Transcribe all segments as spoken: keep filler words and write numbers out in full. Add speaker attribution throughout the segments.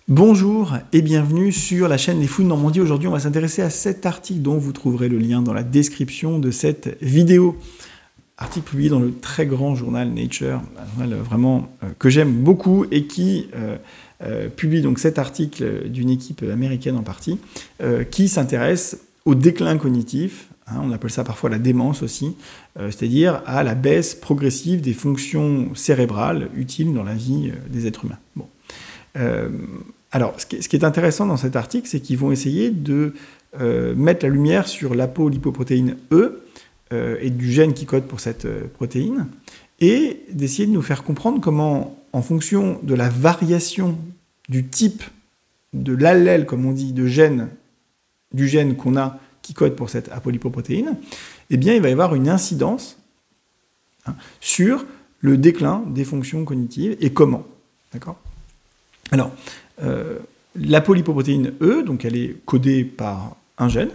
Speaker 1: Bonjour et bienvenue sur la chaîne Les Fous de Normandie. Aujourd'hui, on va s'intéresser à cet article dont vous trouverez le lien dans la description de cette vidéo. Article publié dans le très grand journal Nature, un journal vraiment euh, que j'aime beaucoup et qui euh, euh, publie donc cet article d'une équipe américaine en partie, euh, qui s'intéresse au déclin cognitif, hein, on appelle ça parfois la démence aussi, euh, c'est-à-dire à la baisse progressive des fonctions cérébrales utiles dans la vie euh, des êtres humains. Bon. Euh, alors, ce qui, est, ce qui est intéressant dans cet article, c'est qu'ils vont essayer de euh, mettre la lumière sur l'apolipoprotéine E euh, et du gène qui code pour cette euh, protéine, et d'essayer de nous faire comprendre comment, en fonction de la variation du type de l'allèle, comme on dit, de gène, du gène qu'on a qui code pour cette apolipoprotéine, eh bien, il va y avoir une incidence hein, sur le déclin des fonctions cognitives et comment. D'accord ? Alors, euh, l'apolipoprotéine E, donc elle est codée par un gène,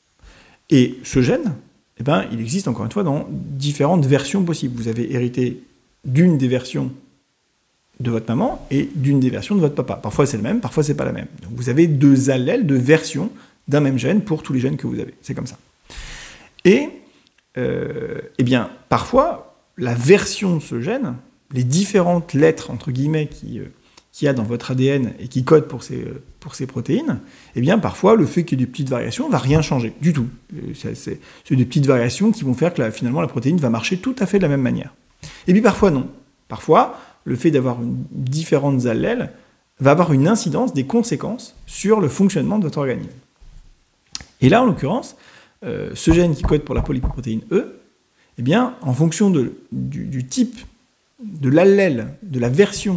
Speaker 1: et ce gène, eh ben, il existe encore une fois dans différentes versions possibles. Vous avez hérité d'une des versions de votre maman et d'une des versions de votre papa. Parfois c'est le même, parfois c'est pas la même. Donc vous avez deux allèles, deux versions d'un même gène pour tous les gènes que vous avez. C'est comme ça. Et, euh, eh bien, parfois, la version de ce gène, les différentes lettres, entre guillemets, qui... Euh, qu'il y a dans votre A D N et qui code pour ces, pour ces protéines, eh bien, parfois, le fait qu'il y ait des petites variations ne va rien changer du tout. C'est, c'est, c'est des petites variations qui vont faire que, la, finalement, la protéine va marcher tout à fait de la même manière. Et puis, parfois, non. Parfois, le fait d'avoir une, différentes allèles va avoir une incidence, des conséquences sur le fonctionnement de votre organisme. Et là, en l'occurrence, euh, ce gène qui code pour la polyprotéine E, eh bien, en fonction de, du, du type, de l'allèle, de la version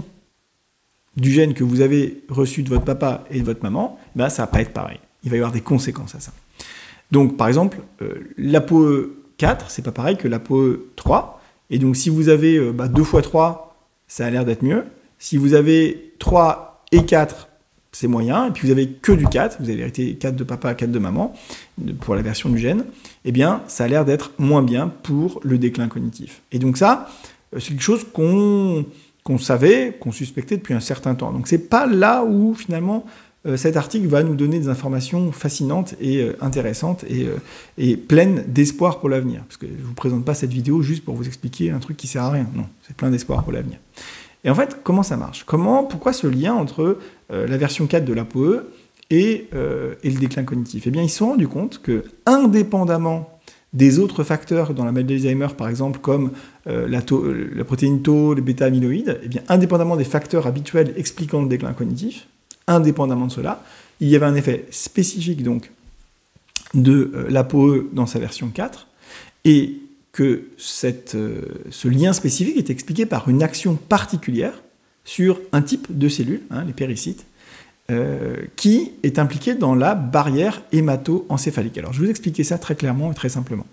Speaker 1: du gène que vous avez reçu de votre papa et de votre maman, ben ça ne va pas être pareil. Il va y avoir des conséquences à ça. Donc, par exemple, euh, l'ApoE quatre, c'est pas pareil que l'ApoE trois. Et donc, si vous avez euh, bah, deux fois trois, ça a l'air d'être mieux. Si vous avez trois et quatre, c'est moyen. Et puis, vous avez que du quatre, vous avez hérité quatre de papa, quatre de maman, pour la version du gène, eh bien, ça a l'air d'être moins bien pour le déclin cognitif. Et donc ça, c'est quelque chose qu'on... qu'on savait, qu'on suspectait depuis un certain temps. Donc c'est pas là où, finalement, euh, cet article va nous donner des informations fascinantes et euh, intéressantes et, euh, et pleines d'espoir pour l'avenir. Parce que je ne vous présente pas cette vidéo juste pour vous expliquer un truc qui sert à rien. Non, c'est plein d'espoir pour l'avenir. Et en fait, comment ça marche ? Comment, pourquoi ce lien entre euh, la version quatre de l'ApoE et, euh, et le déclin cognitif ? Eh bien, ils se sont rendus compte que, indépendamment des autres facteurs dans la maladie d'Alzheimer, par exemple, comme euh, la, tau, la protéine tau, les bêta-amyloïdes, eh bien, indépendamment des facteurs habituels expliquant le déclin cognitif, indépendamment de cela, il y avait un effet spécifique donc de euh, l'ApoE dans sa version quatre, et que cette, euh, ce lien spécifique est expliqué par une action particulière sur un type de cellules, hein, les péricytes, Euh, qui est impliqué dans la barrière hémato-encéphalique. Alors, je vais vous expliquer ça très clairement et très simplement.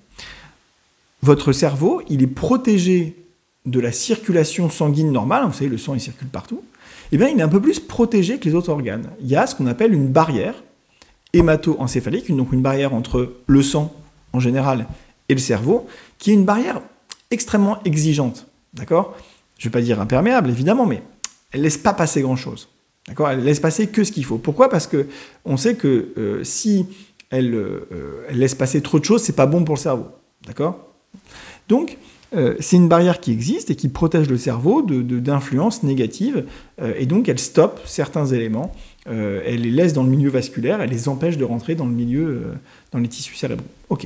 Speaker 1: Votre cerveau, il est protégé de la circulation sanguine normale, vous savez, le sang, il circule partout, et bien, il est un peu plus protégé que les autres organes. Il y a ce qu'on appelle une barrière hémato-encéphalique, donc une barrière entre le sang, en général, et le cerveau, qui est une barrière extrêmement exigeante, d'accord ? Je ne vais pas dire imperméable, évidemment, mais elle ne laisse pas passer grand-chose. D'accord ? Elle laisse passer que ce qu'il faut. Pourquoi ? Parce qu'on sait que euh, si elle, euh, elle laisse passer trop de choses, c'est pas bon pour le cerveau. D'accord ? Donc, euh, c'est une barrière qui existe et qui protège le cerveau de, de, d'influences négatives. Euh, et donc, elle stoppe certains éléments. Euh, elle les laisse dans le milieu vasculaire. Elle les empêche de rentrer dans le milieu, euh, dans les tissus cérébraux. OK.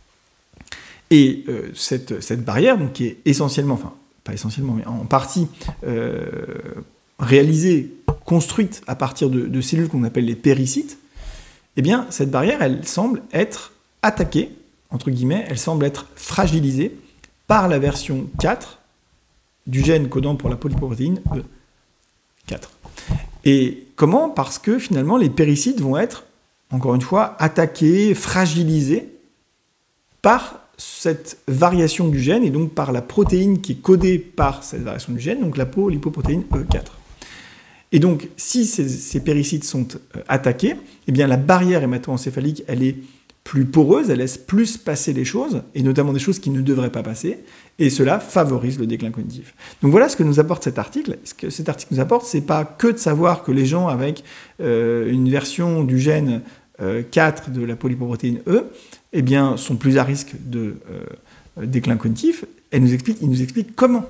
Speaker 1: Et euh, cette, cette barrière, donc, qui est essentiellement, enfin, pas essentiellement, mais en partie euh, réalisée, construite à partir de, de cellules qu'on appelle les péricytes, eh bien, cette barrière, elle semble être attaquée, entre guillemets, elle semble être fragilisée par la version quatre du gène codant pour la polyprotéine E quatre. Et comment ? Parce que, finalement, les péricytes vont être, encore une fois, attaqués, fragilisés par cette variation du gène, et donc par la protéine qui est codée par cette variation du gène, donc la polyprotéine E quatre. Et donc, si ces, ces péricytes sont euh, attaqués, eh bien la barrière hémato-encéphalique, elle est plus poreuse, elle laisse plus passer les choses, et notamment des choses qui ne devraient pas passer, et cela favorise le déclin cognitif. Donc voilà ce que nous apporte cet article. Ce que cet article nous apporte, c'est pas que de savoir que les gens avec euh, une version du gène euh, quatre de la polyprotéine E, eh bien, sont plus à risque de euh, déclin cognitif. Elle nous explique, il nous explique comment.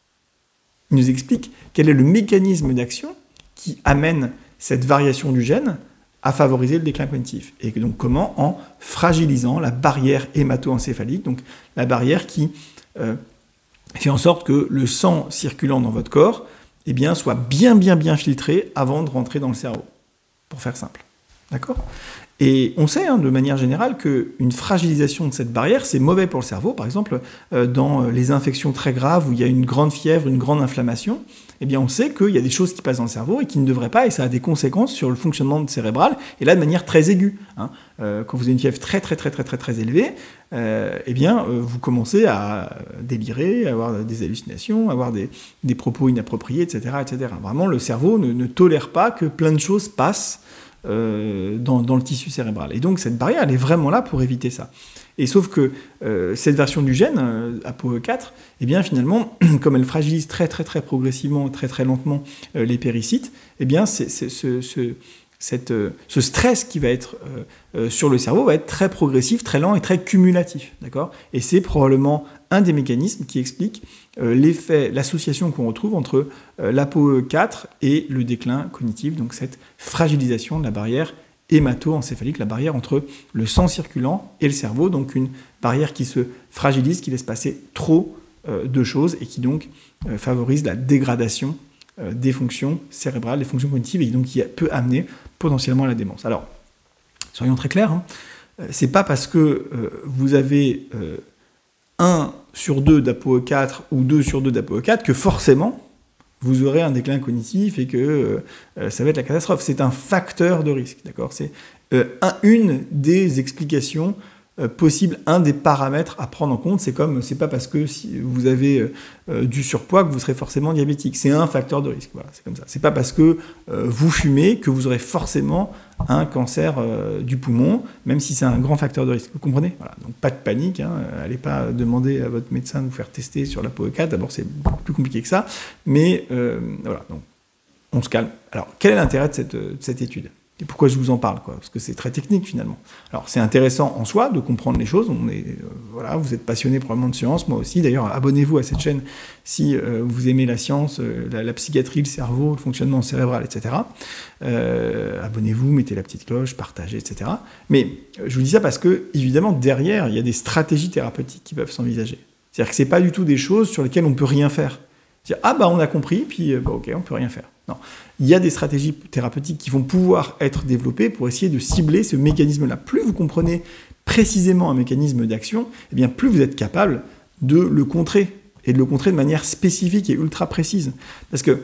Speaker 1: Il nous explique quel est le mécanisme d'action qui amène cette variation du gène à favoriser le déclin cognitif. Et donc comment? En fragilisant la barrière hémato-encéphalique, donc la barrière qui euh, fait en sorte que le sang circulant dans votre corps eh bien, soit bien, bien, bien filtré avant de rentrer dans le cerveau, pour faire simple. D'accord? Et on sait, hein, de manière générale, qu'une fragilisation de cette barrière, c'est mauvais pour le cerveau. Par exemple, euh, dans les infections très graves où il y a une grande fièvre, une grande inflammation, eh bien, on sait qu'il y a des choses qui passent dans le cerveau et qui ne devraient pas, et ça a des conséquences sur le fonctionnement cérébral, et là, de manière très aiguë. Hein. Euh, quand vous avez une fièvre très, très, très, très, très, très élevée, euh, eh bien, euh, vous commencez à délirer, à avoir des hallucinations, à avoir des, des propos inappropriés, et cetera, et cetera. Vraiment, le cerveau ne, ne tolère pas que plein de choses passent Euh, dans, dans le tissu cérébral. Et donc cette barrière, elle est vraiment là pour éviter ça. Et sauf que euh, cette version du gène, euh, A P O E quatre, eh bien finalement, comme elle fragilise très très très progressivement, très très lentement euh, les péricytes, eh bien c'est, c'est, ce, ce, cette, euh, ce stress qui va être euh, euh, sur le cerveau va être très progressif, très lent et très cumulatif. D'accord ? Et c'est probablement un des mécanismes qui explique euh, l'effet, l'association qu'on retrouve entre euh, l'A P O E quatre et le déclin cognitif, donc cette fragilisation de la barrière hémato-encéphalique, la barrière entre le sang circulant et le cerveau, donc une barrière qui se fragilise, qui laisse passer trop euh, de choses et qui donc euh, favorise la dégradation euh, des fonctions cérébrales, des fonctions cognitives, et donc qui peut amener potentiellement à la démence. Alors, soyons très clairs, hein, c'est pas parce que euh, vous avez euh, un sur deux d'A P O E quatre ou deux sur deux d'A P O E quatre que forcément vous aurez un déclin cognitif et que euh, ça va être la catastrophe. C'est un facteur de risque, d'accord ? C'est euh, un, une des explications euh, possibles, un des paramètres à prendre en compte. C'est comme, c'est pas parce que si vous avez euh, du surpoids que vous serez forcément diabétique. C'est un facteur de risque, voilà, c'est comme ça. C'est pas parce que euh, vous fumez que vous aurez forcément un cancer euh, du poumon, même si c'est un grand facteur de risque. Vous comprenez ? Voilà. Donc pas de panique, hein. Allez pas demander à votre médecin de vous faire tester sur l'A P O E quatre. D'abord, c'est beaucoup plus compliqué que ça. Mais euh, voilà, donc on se calme. Alors, quel est l'intérêt de cette, de cette étude ? Et pourquoi je vous en parle, quoi ? Parce que c'est très technique, finalement. Alors, c'est intéressant en soi de comprendre les choses. On est, euh, voilà, vous êtes passionné probablement de science, moi aussi. D'ailleurs, abonnez-vous à cette chaîne si euh, vous aimez la science, euh, la, la psychiatrie, le cerveau, le fonctionnement cérébral, et cetera. Euh, abonnez-vous, mettez la petite cloche, partagez, et cetera. Mais euh, je vous dis ça parce que, évidemment, derrière, il y a des stratégies thérapeutiques qui peuvent s'envisager. C'est-à-dire que c'est pas du tout des choses sur lesquelles on peut rien faire. C'est-à-dire, ah bah on a compris, puis euh, bah, ok, on peut rien faire. Non. Il y a des stratégies thérapeutiques qui vont pouvoir être développées pour essayer de cibler ce mécanisme-là. Plus vous comprenez précisément un mécanisme d'action, eh bien plus vous êtes capable de le contrer, et de le contrer de manière spécifique et ultra précise. Parce que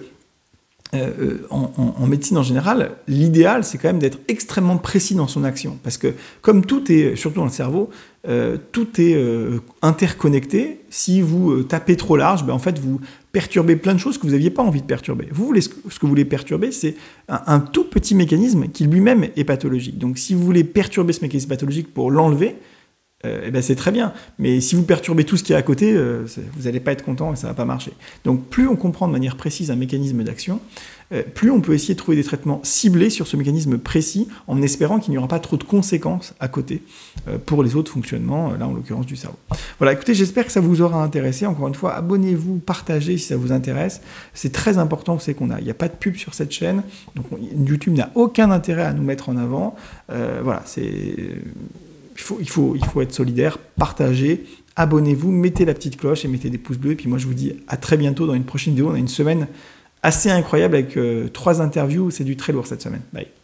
Speaker 1: euh, en, en, en médecine en général, l'idéal, c'est quand même d'être extrêmement précis dans son action. Parce que comme tout est, surtout dans le cerveau, euh, tout est euh, interconnecté. Si vous euh, tapez trop large, ben, en fait, vous perturber plein de choses que vous n'aviez pas envie de perturber. Vous voulez, ce que vous voulez perturber, c'est un, un tout petit mécanisme qui lui-même est pathologique. Donc si vous voulez perturber ce mécanisme pathologique pour l'enlever, euh, eh ben c'est très bien. Mais si vous perturbez tout ce qui est à côté, euh, vous n'allez pas être content et ça ne va pas marcher. Donc plus on comprend de manière précise un mécanisme d'action, euh, plus on peut essayer de trouver des traitements ciblés sur ce mécanisme précis, en espérant qu'il n'y aura pas trop de conséquences à côté euh, pour les autres fonctionnements, euh, là en l'occurrence du cerveau. Voilà, écoutez, j'espère que ça vous aura intéressé. Encore une fois, abonnez-vous, partagez si ça vous intéresse. C'est très important, c'est qu'on a, il n'y a pas de pub sur cette chaîne, donc on, YouTube n'a aucun intérêt à nous mettre en avant. Euh, voilà, c'est... Il faut, il, faut, il faut être solidaire, partagez, abonnez-vous, mettez la petite cloche et mettez des pouces bleus. Et puis moi, je vous dis à très bientôt dans une prochaine vidéo. On a une semaine assez incroyable avec euh, trois interviews. C'est du très lourd cette semaine. Bye.